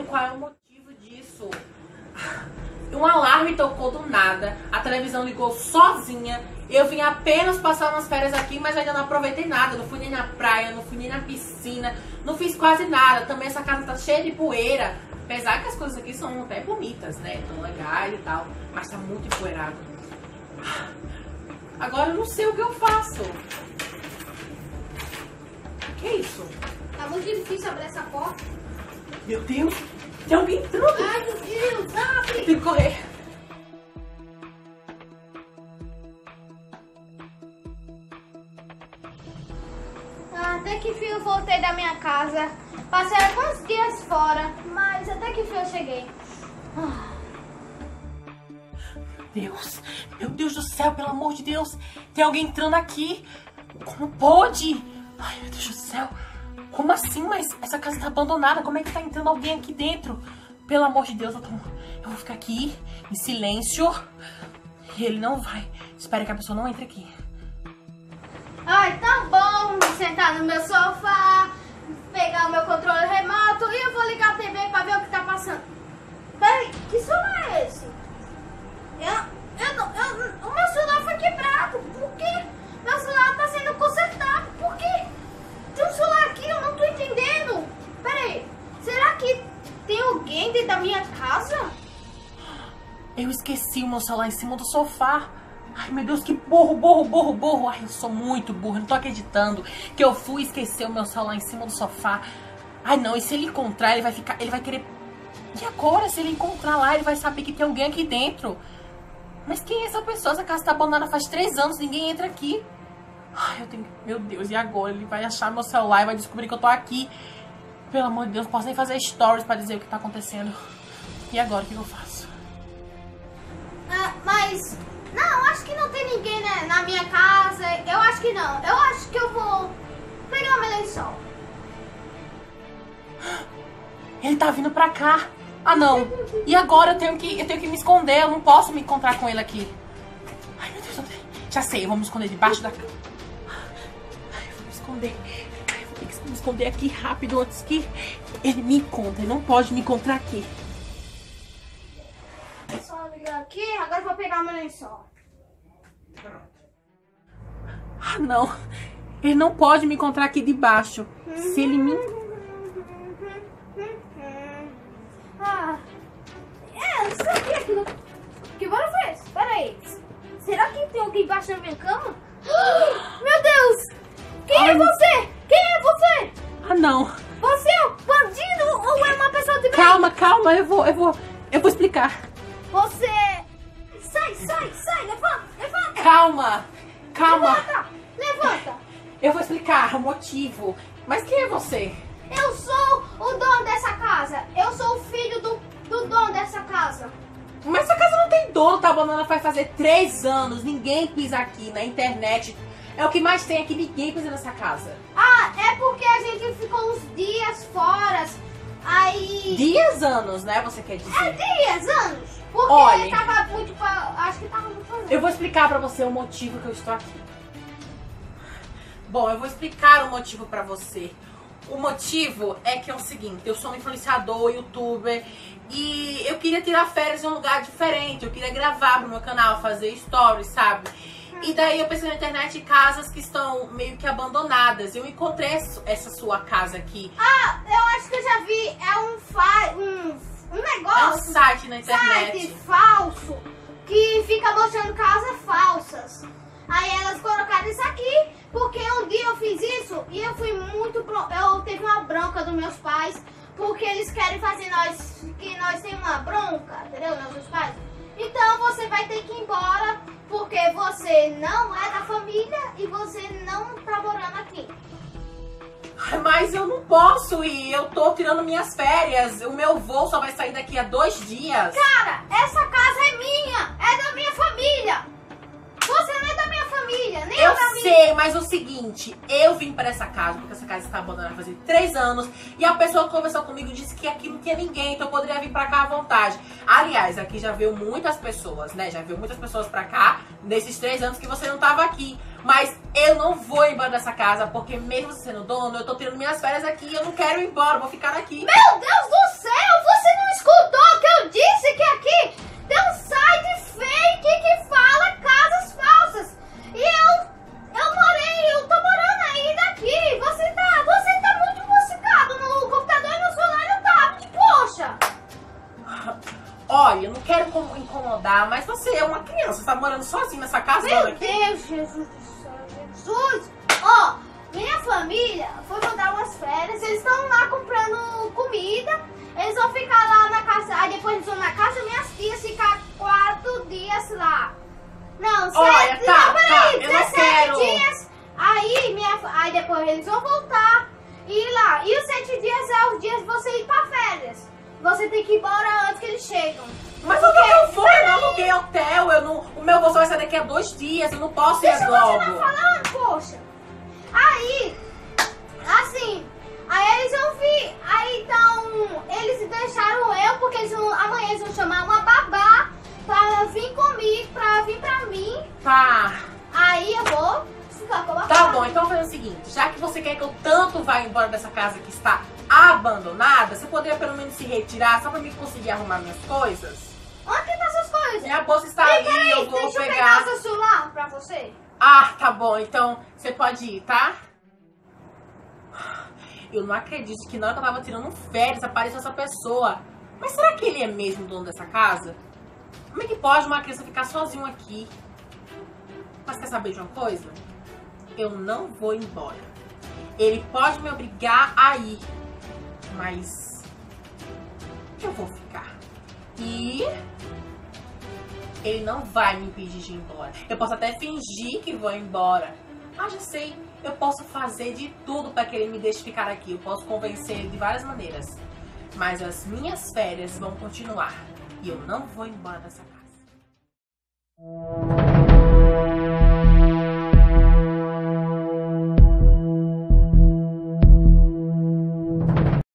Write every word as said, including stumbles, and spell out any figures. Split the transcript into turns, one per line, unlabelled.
qual é o motivo disso. Um alarme tocou do nada, a televisão ligou sozinha. Eu vim apenas passar umas férias aqui, mas ainda não aproveitei nada. Não fui nem na praia, não fui nem na piscina, não fiz quase nada. Também essa casa tá cheia de poeira. Apesar que as coisas aqui são até bonitas, né? Tão legais e tal, mas tá muito empoeirado. Agora eu não sei o que eu faço. O que é isso?
Tá muito difícil abrir essa porta.
Meu Deus, tem alguém entrando.
Ai, meu Deus, abre!
Tem que correr.
Até que fim eu voltei da minha casa. Passei alguns dias fora, mas até que fim eu cheguei. Ah.
Deus, meu Deus do céu, pelo amor de Deus, tem alguém entrando aqui. Como pode? Ai, meu Deus do céu. Como assim? Mas essa casa tá abandonada. Como é que tá entrando alguém aqui dentro? Pelo amor de Deus, eu, tô... eu vou ficar aqui em silêncio. E ele não vai. Espera que a pessoa não entre aqui.
Ai, tá bom. Sentar no meu sofá, pegar o meu controle remoto e eu vou ligar a T V pra ver o que tá passando. Peraí, que celular é esse? Eu, eu não, eu, o meu celular foi quebrado. Por quê? Meu celular tá sendo consertado. Por quê? Tem um celular aqui, eu não tô entendendo. Peraí, será que tem alguém dentro da minha casa?
Eu esqueci o meu celular em cima do sofá. Ai, meu Deus, que burro, burro, burro, burro. Ai, eu sou muito burro, eu não tô acreditando que eu fui esquecer o meu celular em cima do sofá. Ai, não, e se ele encontrar, ele vai ficar, ele vai querer... E agora, se ele encontrar lá, ele vai saber que tem alguém aqui dentro. Mas quem é essa pessoa? Essa casa tá abandonada faz três anos, ninguém entra aqui. Ai, eu tenho... Meu Deus, e agora? Ele vai achar meu celular e vai descobrir que eu tô aqui. Pelo amor de Deus, não posso nem fazer stories pra dizer o que tá acontecendo. E agora, o que eu faço?
Ah, mas... Não, acho que não tem ninguém, né, na minha casa. Eu acho que não. Eu acho que eu vou pegar o meu lençol.
Ele tá vindo pra cá. Ah, não. E agora eu tenho que, eu tenho que me esconder. Eu não posso me encontrar com ele aqui. Ai, meu Deus. Eu tenho... Já sei, eu vou me esconder debaixo da cama. Ai, eu vou me esconder. Ai, eu vou ter que me esconder aqui rápido antes que ele me encontre. Ele não pode me encontrar aqui.
Só ligar aqui, agora eu vou pegar o meu lençol.
Ah, não. Ele não pode me encontrar aqui debaixo. Se ele me...
Ah, é, eu sabia que não... Que barulho foi esse? Pera aí. Será que tem alguém embaixo da minha cama? Meu Deus! Quem
Ai,
é você? Quem é você?
Ah, não.
Você é um bandido ou é uma pessoa de bem?
Calma, calma. Eu vou, eu vou, eu vou explicar.
Você... Sai, sai, sai, levanta, levanta.
Calma, calma.
Levanta, levanta.
Eu vou explicar o motivo. Mas quem é você?
Eu sou o dono dessa casa. Eu sou o filho do, do dono dessa casa.
Mas essa casa não tem dono, tá abandonada vai fazer três anos. Ninguém pisa aqui na internet. É o que mais tem aqui, ninguém pisa nessa casa.
Ah, é porque a gente ficou uns dias fora. Aí...
Dias, anos, né? Você quer dizer?
É dias, anos. Porque
Olha,
tava muito... Acho que tava muito fazendo.
Eu vou explicar pra você o motivo que eu estou aqui. Bom, eu vou explicar o motivo pra você. O motivo é que é o seguinte, eu sou um influenciador, youtuber, e eu queria tirar férias em um lugar diferente, eu queria gravar pro meu canal, fazer stories, sabe? E daí eu pensei na internet casas que estão meio que abandonadas. Eu encontrei essa sua casa aqui.
Ah, eu acho que eu já vi, é um, fa um, um negócio.
É um site na internet.
Site falso, que fica mostrando casas falsas. Aí elas colocaram isso aqui, porque um dia eu fiz isso e eu fui muito... Pro... Eu teve uma bronca dos meus pais, porque eles querem fazer nós... Que nós temos uma bronca, entendeu? Nossos pais. Então você vai ter que ir embora, porque você não é da família e você não tá morando aqui.
Mas eu não posso ir, eu tô tirando minhas férias. O meu voo só vai sair daqui a dois dias.
Cara, essa casa é minha, é da minha família. Você não é da minha família, nem
eu
da minha...
sei, mas o seguinte, eu vim pra essa casa, porque essa casa está abandonada faz três anos, e a pessoa que conversou comigo disse que aqui não tinha ninguém, então eu poderia vir pra cá à vontade. Aliás, aqui já veio muitas pessoas, né? Já veio muitas pessoas pra cá, nesses três anos que você não tava aqui. Mas eu não vou embora dessa casa, porque mesmo sendo dono, eu tô tirando minhas férias aqui e eu não quero ir embora, vou ficar aqui.
Meu Deus do céu, você escutou que eu disse que aqui tem um site fake que fala casas falsas. E eu, eu morei, eu tô morando aí daqui. Você tá, você tá muito moscado no computador e no celular e no tablet, poxa.
Olha, eu não quero incomodar, mas você é uma criança, você tá morando sozinha nessa casa?
Meu
aqui?
Deus, Jesus do céu, Jesus. Ó, minha família foi mandar umas férias, eles estão lá comprando comida, eles vão ficar lá na casa, aí depois eles vão na casa minhas tias ficar quatro dias lá. Não,
Olha,
sete,
tá,
não, peraí,
tá, eu não
dezessete
quero.
dias, aí, minha, aí depois eles vão voltar e ir lá. E os sete dias é os dias de você ir pra férias. Você tem que ir embora antes que eles chegam.
Mas onde que eu vou? Eu não aluguei hotel, eu não, o meu voo só vai sair daqui a dois dias, eu não posso ir
Deixa
logo.
você não falando, poxa. Aí, assim, aí eles vão vir, aí então, eles deixaram eu, porque eles vão, amanhã eles vão chamar uma babá pra vir comigo, pra vir pra mim.
Tá.
Aí eu vou ficar com a babá.
Tá bom, então vamos fazer o seguinte, já que você quer que eu tanto vá embora dessa casa que está abandonada, você poderia pelo menos se retirar, só pra mim conseguir arrumar minhas coisas?
Onde que tá essas coisas?
Minha bolsa está
Ei,
ali,
peraí,
eu vou
deixa eu
pegar.
pegar seu celular pra você.
Ah, tá bom, então você pode ir, tá? Eu não acredito que na hora que eu tava tirando férias apareceu essa pessoa. Mas será que ele é mesmo dono dessa casa? Como é que pode uma criança ficar sozinho aqui? Mas quer saber de uma coisa? Eu não vou embora. Ele pode me obrigar a ir, mas eu vou ficar. E ele não vai me impedir de ir embora. Eu posso até fingir que vou embora. Ah, já sei. Eu posso fazer de tudo para que ele me deixe ficar aqui. Eu posso convencer ele de várias maneiras. Mas as minhas férias vão continuar. E eu não vou embora dessa casa.